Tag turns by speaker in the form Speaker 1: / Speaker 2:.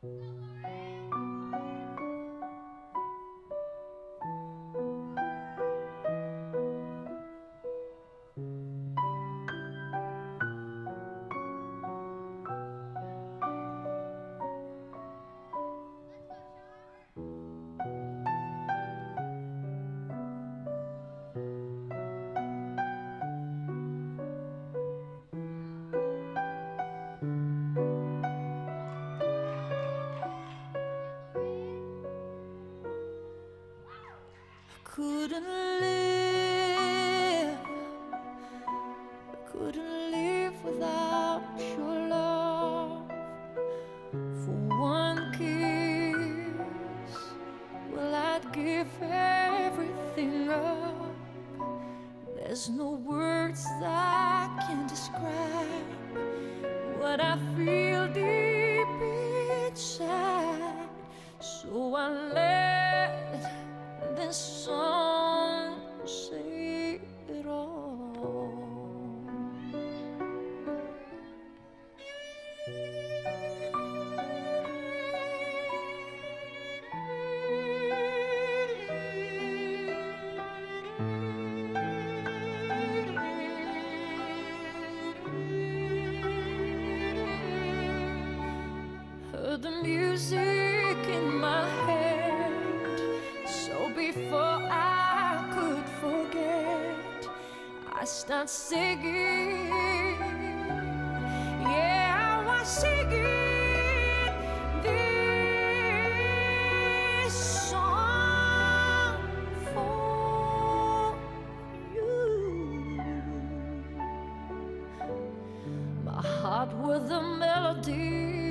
Speaker 1: Couldn't live without your love. For one kiss, well, I'd give everything up. There's no words that can describe what I feel deep inside. So I let this song say it all. Heard the music in my head, so before I could forget, I start singing. Yeah, I was singing this song for you. My heart was a melody